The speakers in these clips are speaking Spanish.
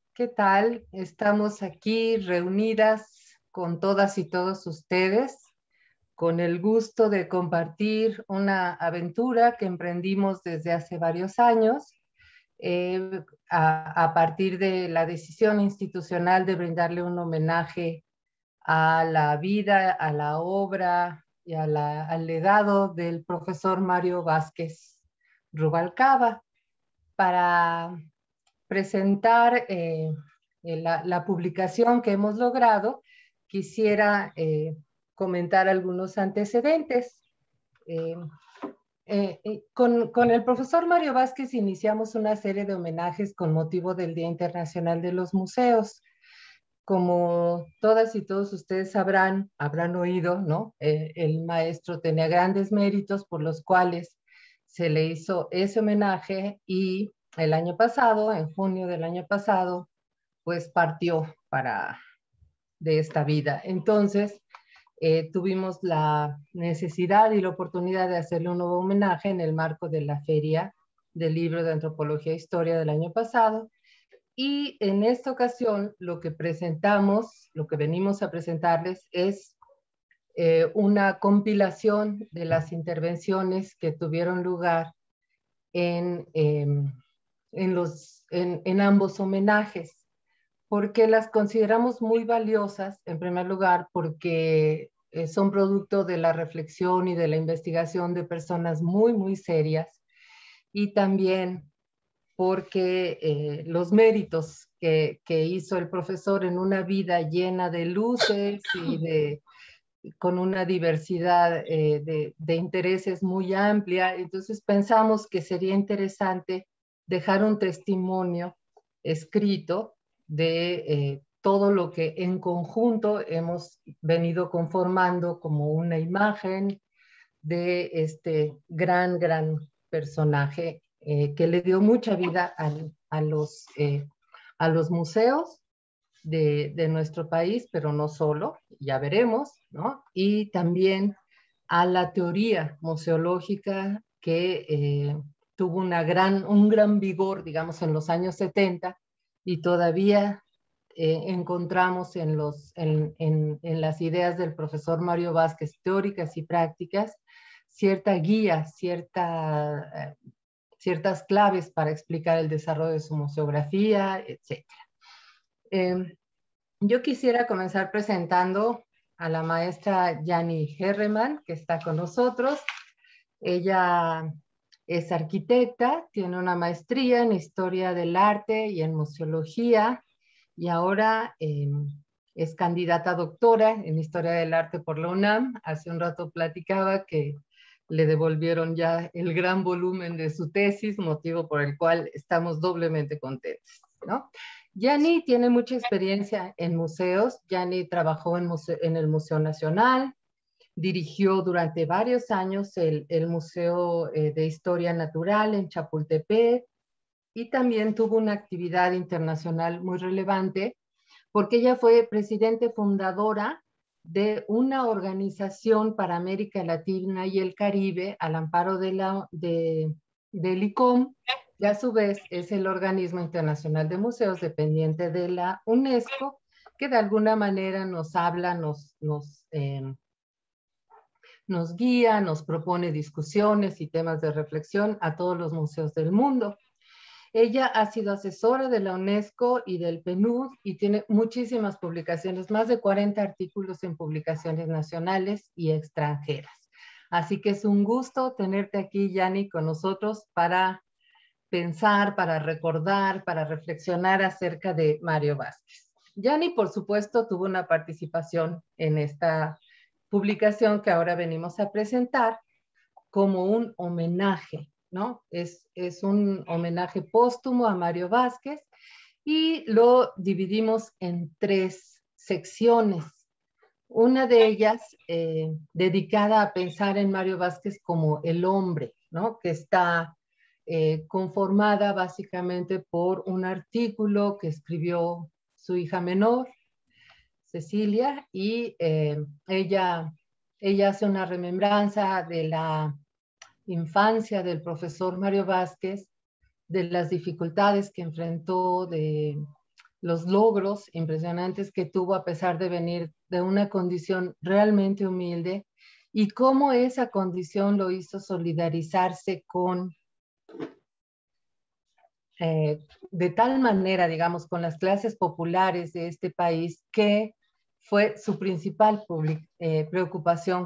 ¿Qué tal? Estamos aquí reunidas con todas y todos ustedes, con el gusto de compartir una aventura que emprendimos desde hace varios años, a partir de la decisión institucional de brindarle un homenaje a la vida, a la obra y al legado del profesor Mario Vázquez Rubalcaba, para presentar la publicación que hemos logrado. Quisiera comentar algunos antecedentes. Eh, con el profesor Mario Vázquez iniciamos una serie de homenajes con motivo del Día Internacional de los Museos. Como todas y todos ustedes habrán oído, ¿no? El maestro tenía grandes méritos por los cuales se le hizo ese homenaje, y el año pasado, en junio del año pasado, pues partió de esta vida. Entonces, tuvimos la necesidad y la oportunidad de hacerle un nuevo homenaje en el marco de la Feria del Libro de Antropología e Historia del año pasado. Y en esta ocasión lo que presentamos, lo que venimos a presentarles es una compilación de las intervenciones que tuvieron lugar en, en ambos homenajes, porque las consideramos muy valiosas. En primer lugar, porque son producto de la reflexión y de la investigación de personas muy, muy serias, y también porque los méritos que hizo el profesor en una vida llena de luces y con una diversidad de intereses muy amplia. Entonces pensamos que sería interesante dejar un testimonio escrito de todo lo que en conjunto hemos venido conformando como una imagen de este gran personaje que le dio mucha vida a los museos de nuestro país, pero no solo, ya veremos, ¿no? Y también a la teoría museológica que tuvo un gran vigor, digamos, en los años 70, y todavía encontramos en las ideas del profesor Mario Vázquez, teóricas y prácticas, cierta guía, ciertas claves para explicar el desarrollo de su museografía, etc. Eh, yo quisiera comenzar presentando a la maestra Yani Herreman, que está con nosotros. Ella es arquitecta, tiene una maestría en Historia del Arte y en Museología, y ahora es candidata a doctora en Historia del Arte por la UNAM. Hace un rato platicaba que le devolvieron ya el gran volumen de su tesis, motivo por el cual estamos doblemente contentos, ¿no? Yani tiene mucha experiencia en museos. Yani trabajó en el Museo Nacional, dirigió durante varios años el Museo de Historia Natural en Chapultepec, y también tuvo una actividad internacional muy relevante porque ella fue presidente fundadora de una organización para América Latina y el Caribe al amparo del ICOM, y a su vez es el organismo internacional de museos dependiente de la UNESCO, que de alguna manera nos habla, nos guía, nos propone discusiones y temas de reflexión a todos los museos del mundo. Ella ha sido asesora de la UNESCO y del PNUD y tiene muchísimas publicaciones, más de 40 artículos en publicaciones nacionales y extranjeras. Así que es un gusto tenerte aquí, Yani, con nosotros para pensar, para recordar, para reflexionar acerca de Mario Vázquez. Yani, por supuesto, tuvo una participación en esta publicación que ahora venimos a presentar como un homenaje, ¿no? Es un homenaje póstumo a Mario Vázquez, y lo dividimos en tres secciones. Una de ellas dedicada a pensar en Mario Vázquez como el hombre, ¿no? Que está conformada básicamente por un artículo que escribió su hija menor, Cecilia, y ella hace una remembranza de la infancia del profesor Mario Vázquez, de las dificultades que enfrentó, los logros impresionantes que tuvo a pesar de venir de una condición realmente humilde y cómo esa condición lo hizo solidarizarse con, de tal manera, digamos, con las clases populares de este país, que fue su principal preocupación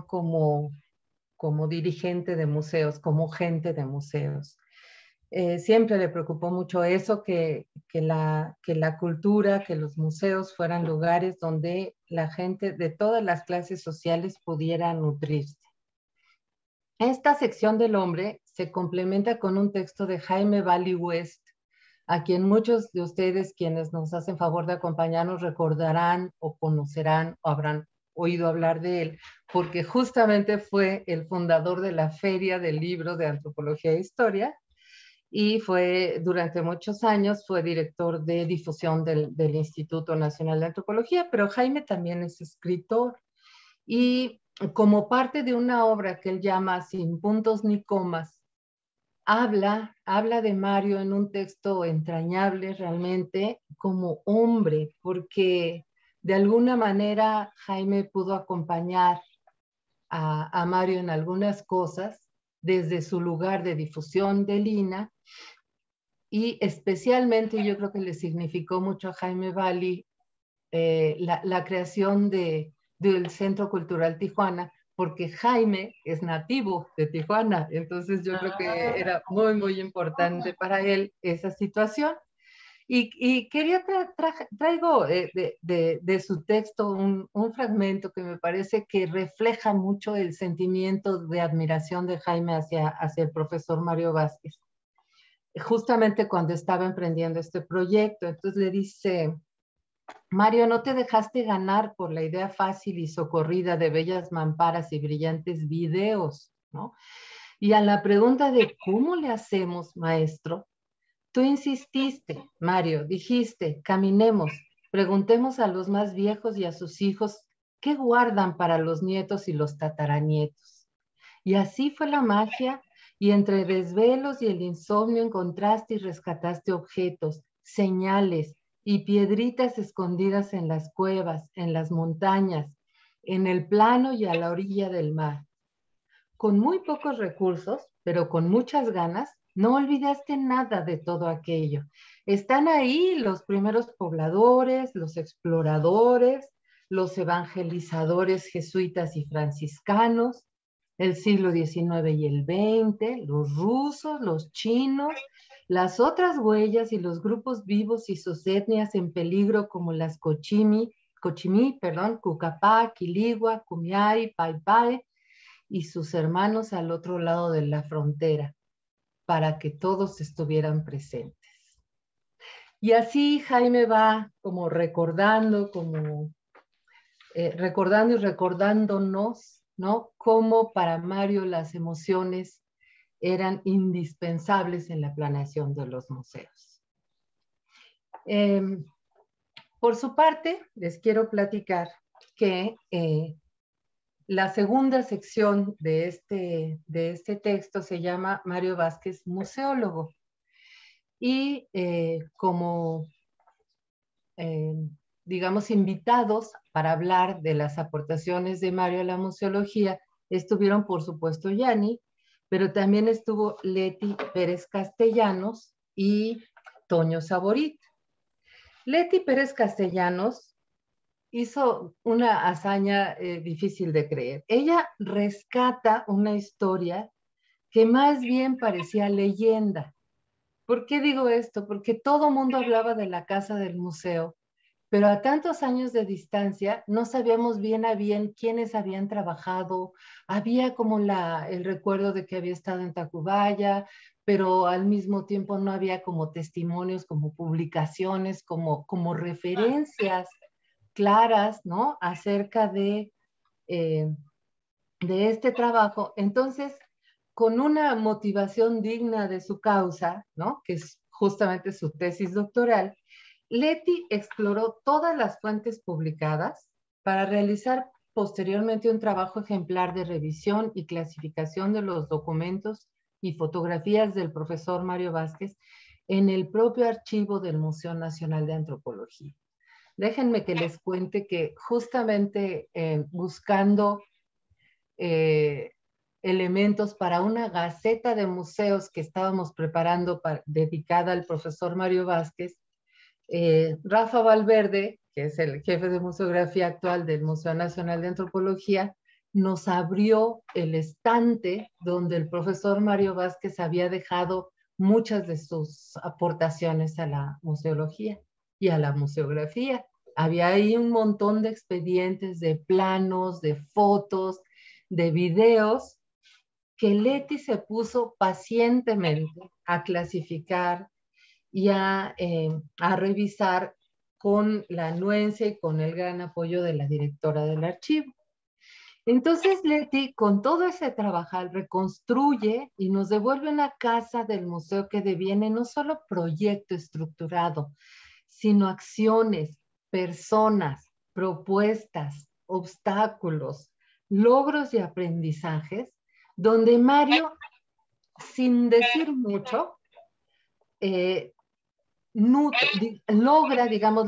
como dirigente de museos, como gente de museos. Siempre le preocupó mucho eso, que la cultura, que los museos fueran lugares donde la gente de todas las clases sociales pudiera nutrirse. Esta sección del hombre se complementa con un texto de Jaime Bailey West, a quien muchos de ustedes, quienes nos hacen favor de acompañarnos, recordarán o conocerán o habrán oído hablar de él, porque justamente fue el fundador de la Feria del Libro de Antropología e Historia, y durante muchos años fue director de difusión del Instituto Nacional de Antropología, pero Jaime también es escritor y como parte de una obra que él llama Sin puntos ni comas, habla de Mario en un texto entrañable realmente como hombre, porque de alguna manera Jaime pudo acompañar a Mario en algunas cosas desde su lugar de difusión del INA, y especialmente yo creo que le significó mucho a Jaime Bailey la creación del Centro Cultural Tijuana, porque Jaime es nativo de Tijuana, entonces yo creo que era muy, muy importante para él esa situación. Y quería traigo de su texto un fragmento que me parece que refleja mucho el sentimiento de admiración de Jaime hacia el profesor Mario Vázquez, justamente cuando estaba emprendiendo este proyecto. Entonces le dice: Mario, no te dejaste ganar por la idea fácil y socorrida de bellas mamparas y brillantes videos, ¿no? Y a la pregunta de ¿cómo le hacemos, maestro? Tú insististe, Mario, dijiste, caminemos, preguntemos a los más viejos y a sus hijos qué guardan para los nietos y los tataranietos. Y así fue la magia, y entre desvelos y el insomnio encontraste y rescataste objetos, señales y piedritas escondidas en las cuevas, en las montañas, en el plano y a la orilla del mar. Con muy pocos recursos, pero con muchas ganas, no olvidaste nada de todo aquello. Están ahí los primeros pobladores, los exploradores, los evangelizadores jesuitas y franciscanos, el siglo XIX y el XX, los rusos, los chinos, las otras huellas y los grupos vivos y sus etnias en peligro como las Cochimí, Cucapá, Quiligua, Cumiay, Paipai, y sus hermanos al otro lado de la frontera, para que todos estuvieran presentes. Y así Jaime va como recordando y recordándonos, ¿no? Cómo para Mario las emociones eran indispensables en la planeación de los museos. Por su parte, les quiero platicar que la segunda sección de este texto se llama Mario Vázquez, museólogo. Y como, digamos, invitados para hablar de las aportaciones de Mario a la museología, estuvieron, por supuesto, Yanni, pero también estuvo Leti Pérez Castellanos y Toño Saborit. Leti Pérez Castellanos hizo una hazaña difícil de creer. Ella rescata una historia que más bien parecía leyenda. ¿Por qué digo esto? Porque todo mundo hablaba de la casa del museo, pero a tantos años de distancia no sabíamos bien a bien quiénes habían trabajado. Había como el recuerdo de que había estado en Tacubaya, pero al mismo tiempo no había como testimonios, como publicaciones, como referencias claras, ¿no? Acerca de este trabajo. Entonces, con una motivación digna de su causa, ¿no? Que es justamente su tesis doctoral, Leti exploró todas las fuentes publicadas para realizar posteriormente un trabajo ejemplar de revisión y clasificación de los documentos y fotografías del profesor Mario Vázquez, en el propio archivo del Museo Nacional de Antropología. Déjenme que les cuente que justamente buscando elementos para una gaceta de museos que estábamos preparando dedicada al profesor Mario Vázquez, Rafa Valverde, que es el jefe de museografía actual del Museo Nacional de Antropología, nos abrió el estante donde el profesor Mario Vázquez había dejado muchas de sus aportaciones a la museología y a la museografía. Había ahí un montón de expedientes, de planos, de fotos, de videos, que Leti se puso pacientemente a clasificar y a revisar con la anuencia y con el gran apoyo de la directora del archivo. Entonces Leti, con todo ese trabajo, reconstruye y nos devuelve una casa del museo que deviene no solo proyecto estructurado, sino acciones, personas, propuestas, obstáculos, logros y aprendizajes, donde Mario, sin decir mucho, eh, logra, digamos,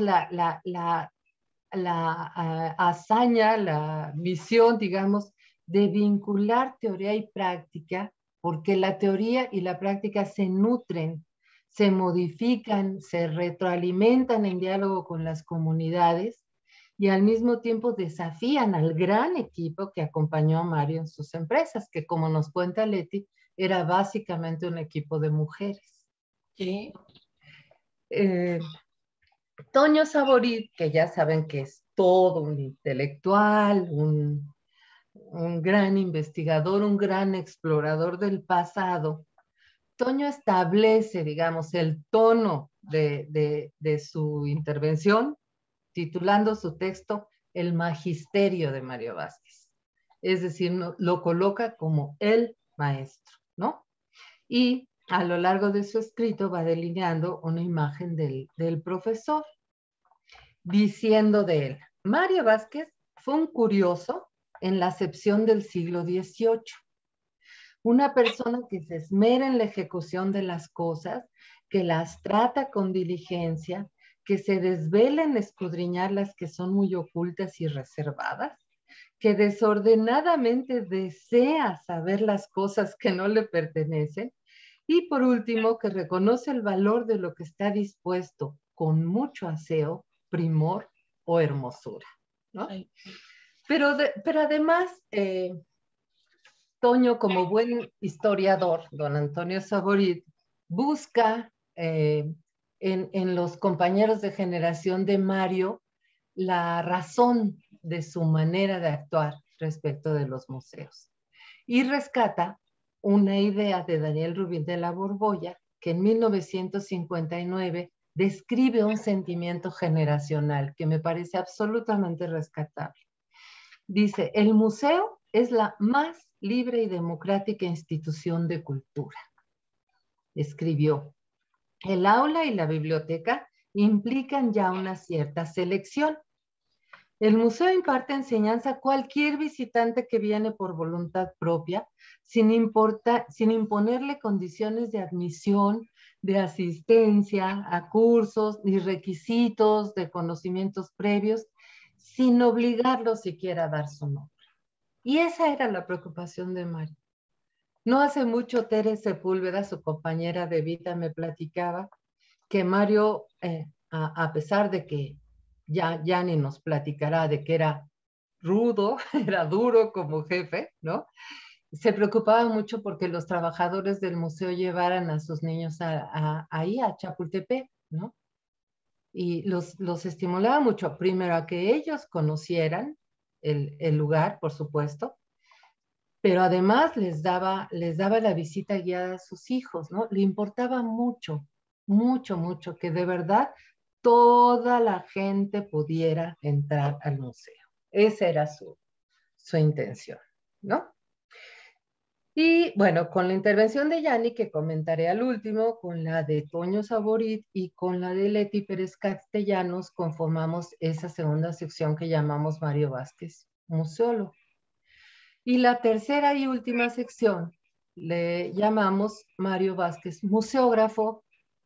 la hazaña, la misión, digamos, de vincular teoría y práctica, porque la teoría y la práctica se nutren, se modifican, se retroalimentan en diálogo con las comunidades y al mismo tiempo desafían al gran equipo que acompañó a Mario en sus empresas, que como nos cuenta Leti, era básicamente un equipo de mujeres. Sí. Toño Saborit, que ya saben que es todo un intelectual, un gran investigador, un gran explorador del pasado, Toño establece, digamos, el tono de su intervención, titulando su texto El Magisterio de Mario Vázquez. Es decir, lo coloca como el maestro, ¿no? Y a lo largo de su escrito va delineando una imagen del profesor, diciendo de él: Mario Vázquez fue un curioso en la acepción del siglo XVIII, una persona que se esmera en la ejecución de las cosas, que las trata con diligencia, que se desvela en escudriñar las que son muy ocultas y reservadas, que desordenadamente desea saber las cosas que no le pertenecen, y por último, que reconoce el valor de lo que está dispuesto con mucho aseo, primor o hermosura, ¿no? Pero además, Toño, como buen historiador, don Antonio Saborit, busca en los compañeros de generación de Mario la razón de su manera de actuar respecto de los museos. Y rescata una idea de Daniel Rubín de la Borbolla, que en 1959 describe un sentimiento generacional que me parece absolutamente rescatable. Dice: el museo es la más libre y democrática institución de cultura. Escribió: el aula y la biblioteca implican ya una cierta selección. El museo imparte enseñanza a cualquier visitante que viene por voluntad propia, sin imponerle condiciones de admisión, de asistencia a cursos, ni requisitos de conocimientos previos, sin obligarlo siquiera a dar su nombre. Y esa era la preocupación de Mario. No hace mucho Tere Sepúlveda, su compañera de vida, me platicaba que Mario, a pesar de que ya ni nos platicará de que era rudo, era duro como jefe, ¿no? Se preocupaba mucho porque los trabajadores del museo llevaran a sus niños ahí a Chapultepec, ¿no? Y los estimulaba mucho, primero a que ellos conocieran el lugar, por supuesto, pero además les daba la visita guiada a sus hijos, ¿no? Le importaba mucho, mucho, mucho que de verdad toda la gente pudiera entrar al museo. Esa era su intención, ¿no? Y bueno, con la intervención de Yanni, que comentaré al último, con la de Toño Saborit y con la de Leti Pérez Castellanos, conformamos esa segunda sección que llamamos Mario Vázquez, museólogo. Y la tercera y última sección le llamamos Mario Vázquez, museógrafo,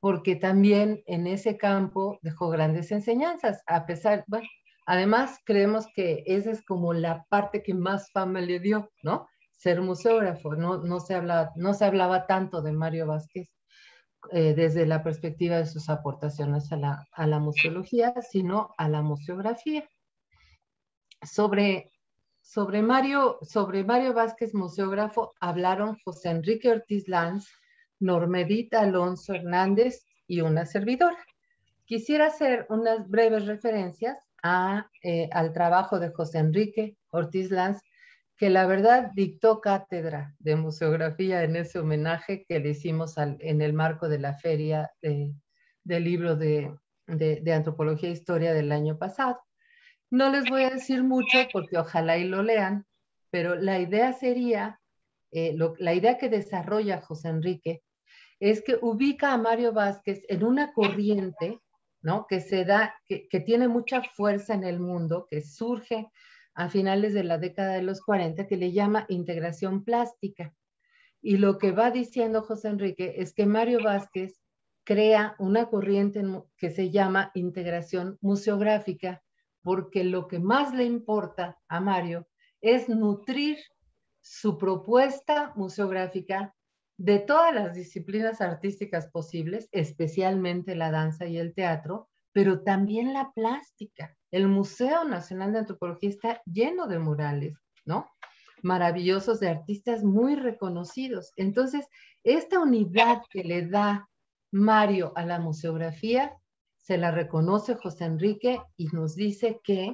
porque también en ese campo dejó grandes enseñanzas, a pesar, bueno, además creemos que esa es como la parte que más fama le dio, ¿no? Ser museógrafo, no se hablaba tanto de Mario Vázquez desde la perspectiva de sus aportaciones a la museología, sino a la museografía. Sobre, sobre Mario Vázquez, museógrafo, hablaron José Enrique Ortiz Lanz, Normedita Alonso Hernández y una servidora. Quisiera hacer unas breves referencias al trabajo de José Enrique Ortiz Lanz, que la verdad dictó cátedra de museografía en ese homenaje que le hicimos en el marco de la feria del libro de Antropología e Historia del año pasado. No les voy a decir mucho porque ojalá y lo lean, pero la idea sería, la idea que desarrolla José Enrique es que ubica a Mario Vázquez en una corriente, ¿no? Que se da, que tiene mucha fuerza en el mundo, que surge a finales de la década de los 40, que le llama integración plástica. Y lo que va diciendo José Enrique es que Mario Vázquez crea una corriente que se llama integración museográfica, porque lo que más le importa a Mario es nutrir su propuesta museográfica de todas las disciplinas artísticas posibles, especialmente la danza y el teatro, pero también la plástica. El Museo Nacional de Antropología está lleno de murales, ¿no? Maravillosos de artistas muy reconocidos. Entonces, esta unidad que le da Mario a la museografía, se la reconoce José Enrique y nos dice que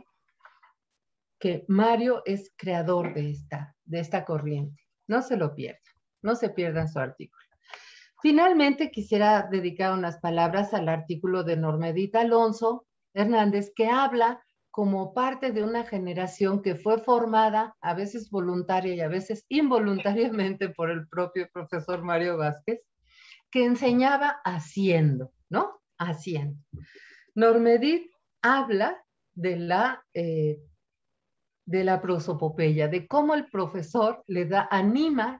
Mario es creador de esta corriente. No se lo pierdan, no se pierdan su artículo. Finalmente, quisiera dedicar unas palabras al artículo de Normedita Alonso Hernández, que habla como parte de una generación que fue formada, a veces voluntaria y a veces involuntariamente por el propio profesor Mario Vázquez, que enseñaba haciendo, ¿no? Haciendo. Normedit habla de la prosopopeya, de cómo el profesor le anima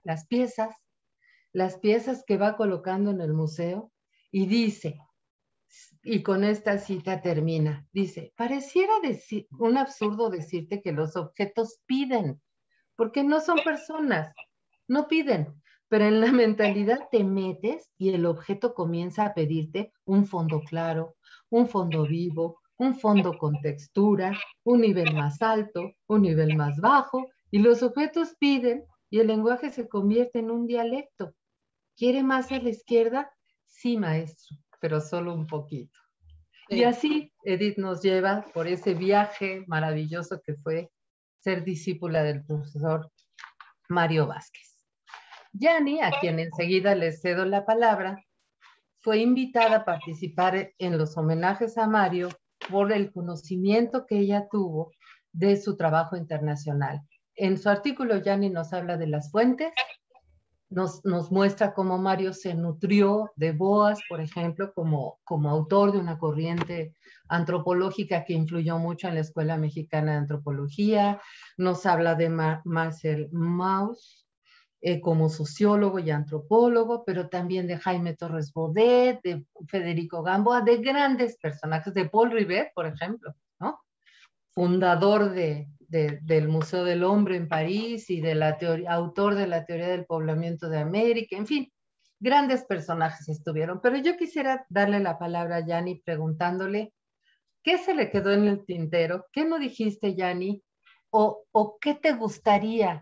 las piezas que va colocando en el museo y dice, y con esta cita termina, dice, pareciera un absurdo decirte que los objetos piden, porque no son personas, no piden, pero en la mentalidad te metes y el objeto comienza a pedirte un fondo claro, un fondo vivo, un fondo con textura, un nivel más alto, un nivel más bajo, y los objetos piden y el lenguaje se convierte en un dialecto. ¿Quiere más a la izquierda? Sí, maestro, pero solo un poquito. Sí. Y así Edith nos lleva por ese viaje maravilloso que fue ser discípula del profesor Mario Vázquez. Yani, a quien enseguida le cedo la palabra, fue invitada a participar en los homenajes a Mario por el conocimiento que ella tuvo de su trabajo internacional. En su artículo, Yani nos habla de las fuentes, nos muestra cómo Mario se nutrió de Boas, por ejemplo, como autor de una corriente antropológica que influyó mucho en la Escuela Mexicana de Antropología, nos habla de Marcel Mauss, como sociólogo y antropólogo, pero también de Jaime Torres Bodet, de Federico Gamboa, de grandes personajes, de Paul Rivet, por ejemplo, ¿no? Fundador del Museo del Hombre en París y autor de la teoría del poblamiento de América, en fin, grandes personajes estuvieron. Pero yo quisiera darle la palabra a Yani preguntándole, ¿qué se le quedó en el tintero? ¿Qué no dijiste, Yani? ¿O qué te gustaría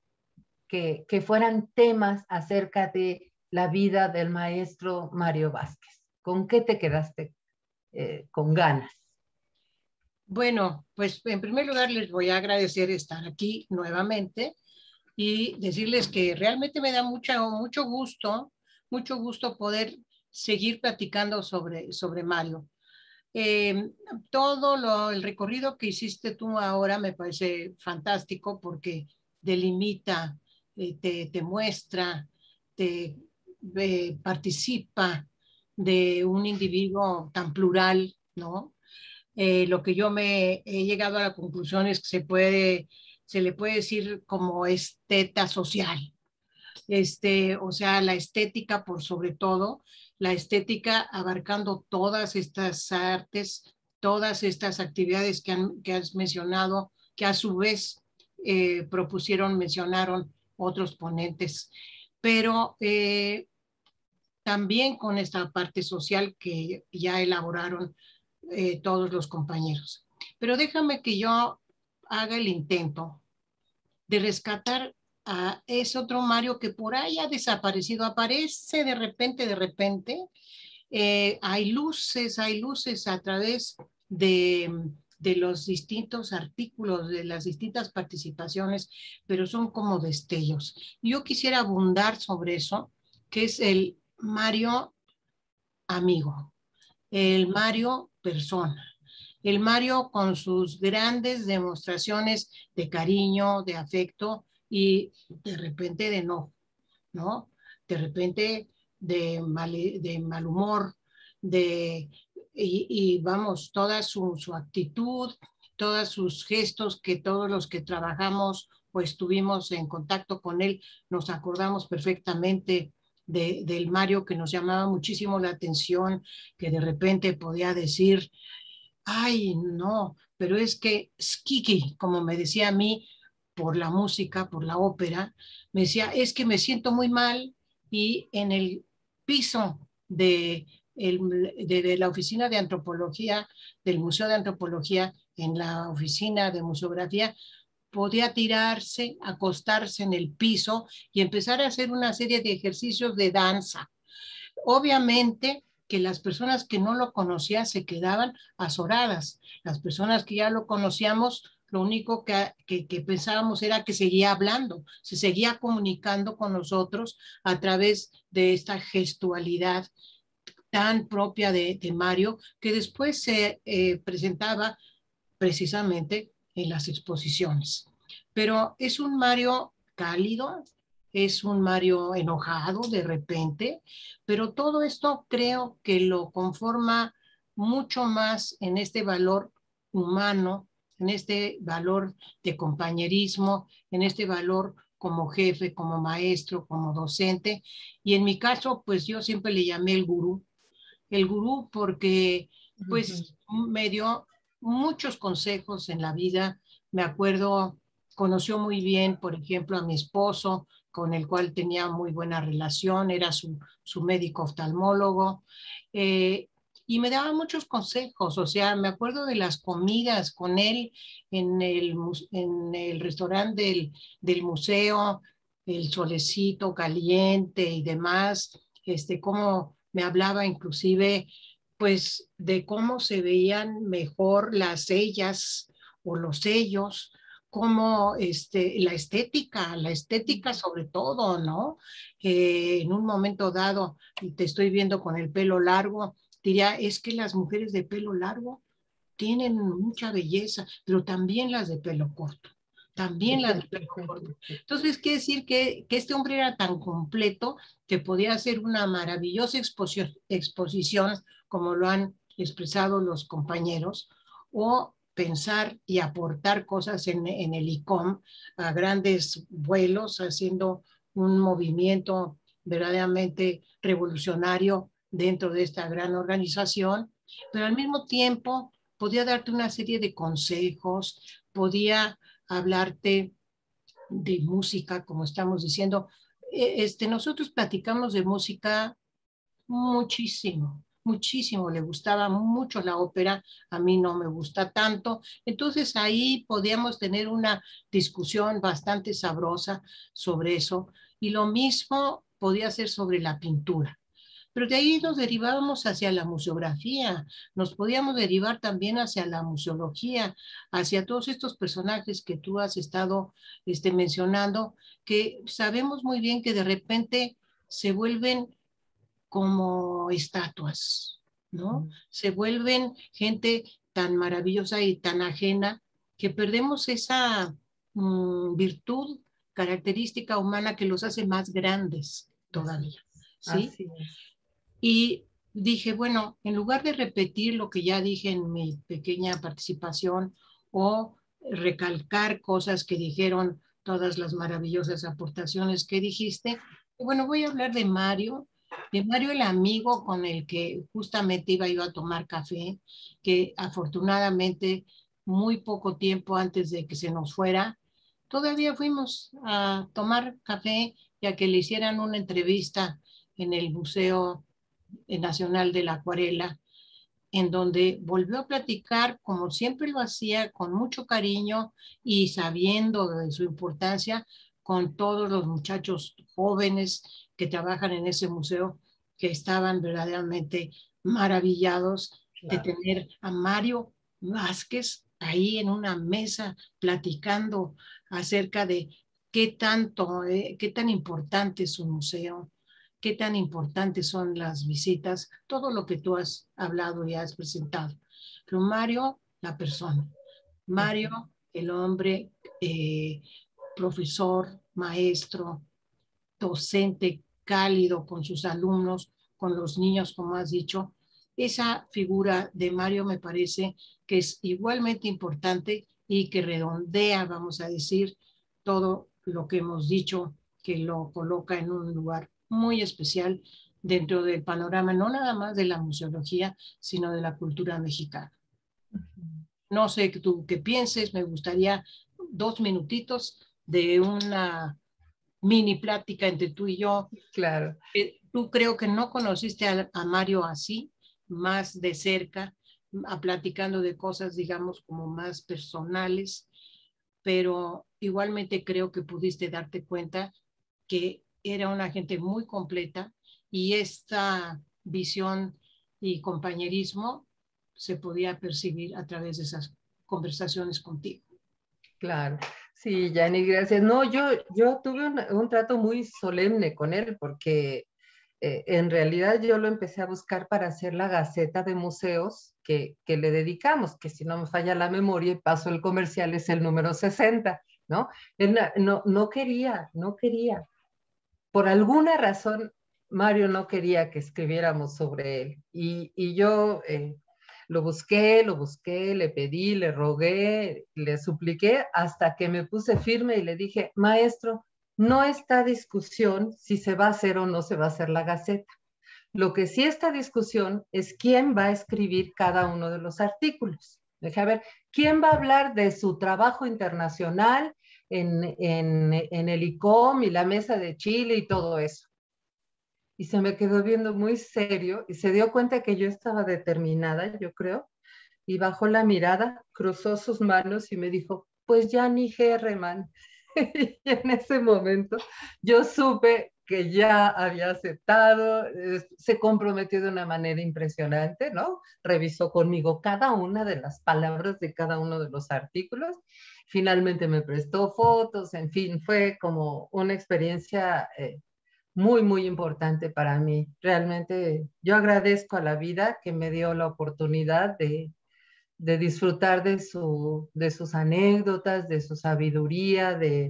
que fueran temas acerca de la vida del maestro Mario Vázquez? ¿Con qué te quedaste con ganas? Bueno, pues en primer lugar les voy a agradecer estar aquí nuevamente y decirles que realmente me da mucho gusto poder seguir platicando sobre Mario. El recorrido que hiciste tú ahora me parece fantástico porque delimita, te muestra, te participa de un individuo tan plural, ¿no? Lo que yo me he llegado a la conclusión es que se le puede decir como esteta social, o sea, la estética por sobre todo, la estética abarcando todas estas artes, todas estas actividades que has mencionado, que a su vez mencionaron otros ponentes, pero también con esta parte social que ya elaboraron todos los compañeros. Pero déjame que yo haga el intento de rescatar a ese otro Mario que por ahí ha desaparecido, aparece de repente, hay luces a través de los distintos artículos, de las distintas participaciones, pero son como destellos. Yo quisiera abundar sobre eso, que es el Mario amigo, el Mario persona, el Mario con sus grandes demostraciones de cariño, de afecto y de repente de no, ¿no? De repente de mal humor, y vamos, toda su actitud, todos sus gestos que todos los que trabajamos o estuvimos en contacto con él nos acordamos perfectamente del Mario que nos llamaba muchísimo la atención, que de repente podía decir, ay, no, pero es que Skiki, como me decía a mí, por la música, por la ópera, me decía, es que me siento muy mal y en el piso de la oficina de antropología, del Museo de Antropología, en la oficina de museografía, podía tirarse, acostarse en el piso y empezar a hacer una serie de ejercicios de danza. Obviamente que las personas que no lo conocían se quedaban azoradas. Las personas que ya lo conocíamos, lo único que pensábamos era que seguía hablando, se seguía comunicando con nosotros a través de esta gestualidad tan propia de Mario, que después se presentaba precisamente en las exposiciones. Pero es un Mario cálido, es un Mario enojado de repente, pero todo esto creo que lo conforma mucho más en este valor humano, en este valor de compañerismo, en este valor como jefe, como maestro, como docente. Y en mi caso, pues yo siempre le llamé el gurú porque pues me dio muchos consejos en la vida. Me acuerdo, conoció muy bien, por ejemplo, a mi esposo, con el cual tenía muy buena relación, era su médico oftalmólogo, eh, y me daba muchos consejos, o sea, me acuerdo de las comidas con él en el restaurante del museo, el solecito caliente y demás, cómo me hablaba inclusive pues de cómo se veían mejor las sellas o los sellos, como la estética sobre todo, ¿no? En un momento dado, y te estoy viendo con el pelo largo, diría, es que las mujeres de pelo largo tienen mucha belleza, pero también las de pelo corto, también las de pelo corto. Entonces, quiere decir que este hombre era tan completo que podía hacer una maravillosa exposición, como lo han expresado los compañeros, o pensar y aportar cosas en el ICOM a grandes vuelos, haciendo un movimiento verdaderamente revolucionario dentro de esta gran organización, pero al mismo tiempo podía darte una serie de consejos, podía hablarte de música, como estamos diciendo. Nosotros platicamos de música muchísimo, muchísimo. Le gustaba mucho la ópera, a mí no me gusta tanto. Entonces ahí podíamos tener una discusión bastante sabrosa sobre eso. Y lo mismo podía ser sobre la pintura. Pero de ahí nos derivábamos hacia la museografía, nos podíamos derivar también hacia la museología, hacia todos estos personajes que tú has estado mencionando, que sabemos muy bien que de repente se vuelven como estatuas, ¿no? Se vuelven gente tan maravillosa y tan ajena que perdemos esa virtud característica humana que los hace más grandes todavía, ¿sí? Así es. Y dije, bueno, en lugar de repetir lo que ya dije en mi pequeña participación o recalcar cosas que dijeron todas las maravillosas aportaciones que dijiste. Y bueno, voy a hablar de Mario el amigo con el que justamente iba yo a tomar café, que afortunadamente muy poco tiempo antes de que se nos fuera, todavía fuimos a tomar café y a que le hicieran una entrevista en el Museo Nacional de la Acuarela, en donde volvió a platicar como siempre lo hacía, con mucho cariño y sabiendo de su importancia con todos los muchachos jóvenes que trabajan en ese museo, que estaban verdaderamente maravillados de Claro. tener a Mario Vázquez ahí en una mesa platicando acerca de qué tan importante es un museo, qué tan importantes son las visitas, todo lo que tú has hablado y has presentado. Pero Mario, la persona, Mario, el hombre, eh, profesor, maestro, docente, cálido con sus alumnos, con los niños, como has dicho, esa figura de Mario me parece que es igualmente importante y que redondea, vamos a decir, todo lo que hemos dicho, que lo coloca en un lugar muy especial dentro del panorama, no nada más de la museología, sino de la cultura mexicana. No sé tú qué pienses, me gustaría 2 minutitos de una mini plática entre tú y yo. Claro. Tú creo que no conociste a Mario así, más de cerca, platicando de cosas, digamos, como más personales, pero igualmente creo que pudiste darte cuenta que era una gente muy completa y esta visión y compañerismo se podía percibir a través de esas conversaciones contigo. Claro, sí, Yanni, gracias. No, yo tuve un trato muy solemne con él porque en realidad yo lo empecé a buscar para hacer la Gaceta de Museos que le dedicamos, que si no me falla la memoria y paso el comercial es el número 60, ¿no? Él no quería, no quería. Por alguna razón, Mario no quería que escribiéramos sobre él. Y yo lo busqué, le pedí, le rogué, le supliqué, hasta que me puse firme y le dije, maestro, no está discusión si se va a hacer o no se va a hacer la Gaceta. Lo que sí está discusión es quién va a escribir cada uno de los artículos. Deja ver, ¿quién va a hablar de su trabajo internacional en el ICOM y la Mesa de Chile y todo eso? Y se me quedó viendo muy serio y se dio cuenta que yo estaba determinada, yo creo, y bajó la mirada, cruzó sus manos y me dijo, pues ya ni Herreman. Y en ese momento yo supe que ya había aceptado, se comprometió de una manera impresionante, ¿no? Revisó conmigo cada una de las palabras de cada uno de los artículos. Finalmente me prestó fotos, en fin, fue como una experiencia muy, muy importante para mí. Realmente yo agradezco a la vida que me dio la oportunidad de disfrutar de sus anécdotas, de su sabiduría,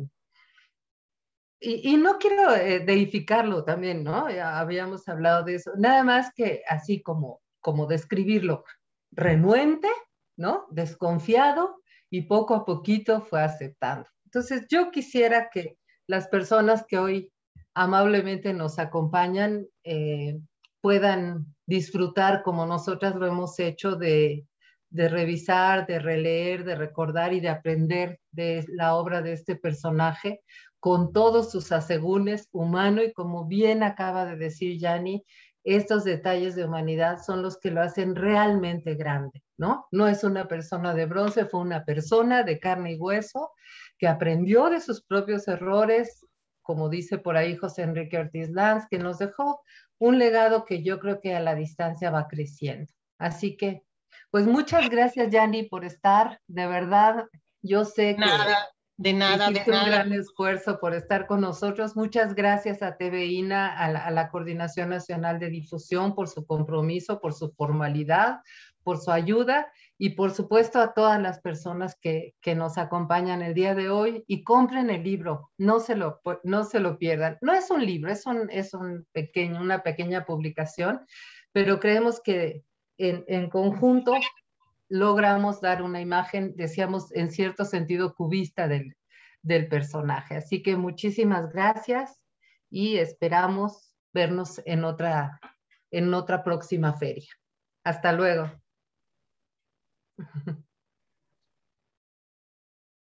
y no quiero deificarlo también, ¿no? Ya habíamos hablado de eso, nada más que así como describirlo, renuente, ¿no? Desconfiado y poco a poquito fue aceptando. Entonces yo quisiera que las personas que hoy amablemente nos acompañan puedan disfrutar como nosotras lo hemos hecho de revisar, de releer, de recordar y de aprender de la obra de este personaje con todos sus asegúnes humano y como bien acaba de decir Yanni, estos detalles de humanidad son los que lo hacen realmente grande, ¿no? No es una persona de bronce, fue una persona de carne y hueso que aprendió de sus propios errores, como dice por ahí José Enrique Ortiz Lanz, que nos dejó un legado que yo creo que a la distancia va creciendo. Así que, pues muchas gracias, Yanni, por estar. De verdad, yo sé que Nada, de nada, de hiciste un nada. gran esfuerzo por estar con nosotros. Muchas gracias a TV INA, a la Coordinación Nacional de Difusión, por su compromiso, por su formalidad, por su ayuda y por supuesto a todas las personas que nos acompañan el día de hoy y compren el libro, no se lo pierdan. No es un libro, es una pequeña publicación, pero creemos que en conjunto logramos dar una imagen, decíamos, en cierto sentido cubista del personaje. Así que muchísimas gracias y esperamos vernos en otra próxima feria. Hasta luego.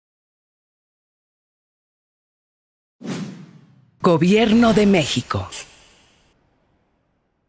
Gobierno de México.